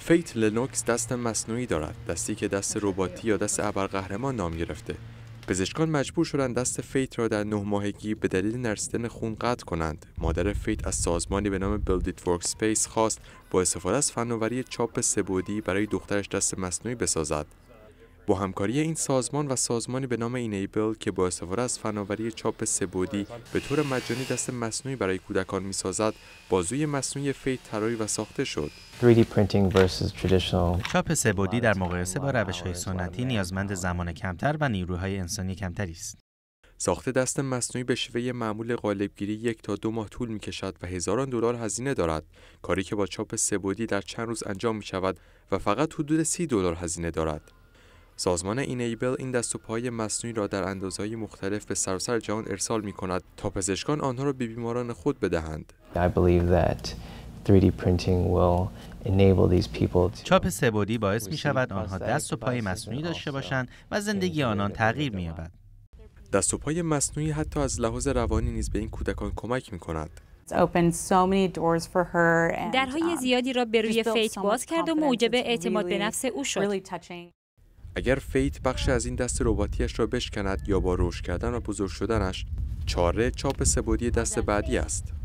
فیت لنوکس دست مصنوعی دارد، دستی که دست رباتی یا دست ابرقهرمان نام گرفته. پزشکان مجبور شدند دست فیت را در 9 ماهگی به دلیل نرسیدن خون قطع کنند. مادر فیت از سازمانی به نام Build It Workspace خواست با استفاده از فناوری چاپ سه‌بعدی برای دخترش دست مصنوعی بسازد. با همکاری این سازمان و سازمانی به نام اینیبل که با استفاده از فناوری چاپ سه‌بعدی به طور مجانی دست مصنوعی برای کودکان می‌سازد، بازوی مصنوعی فیت طراحی و ساخته شد. 3D printing versus traditional. چاپ سه‌بعدی در مقایسه با روش‌های سنتی نیازمند زمان کمتر و نیروهای انسانی کمتری است. ساخت دست مصنوعی به شیوه معمول قالب‌گیری 1 تا 2 ماه طول می‌کشد و هزاران دلار هزینه دارد، کاری که با چاپ سه‌بعدی در چند روز انجام می‌شود و فقط حدود 30 دلار هزینه دارد. سازمان اینیبل این دست و پای مصنوعی را در اندازه‌های مختلف به سراسر جهان ارسال می‌کند تا پزشکان آنها را به بیماران خود بدهند. I believe that 3D printing will enable these people to چاپ سه‌بعدی باعث می‌شود آنها دست و پای مصنوعی داشته باشند و زندگی آنان تغییر می‌یابد. دست و پای مصنوعی حتی از لحاظ روانی نیز به این کودکان کمک می‌کند. درهای زیادی را به روی فیت باز کرد و موجب اعتماد به نفس او شد. اگر فیت بخش از این دست رباتیش را بشکند یا با رشد کردن و بزرگ شدنش، چاره چاپ سه‌بعدی دست بعدی است.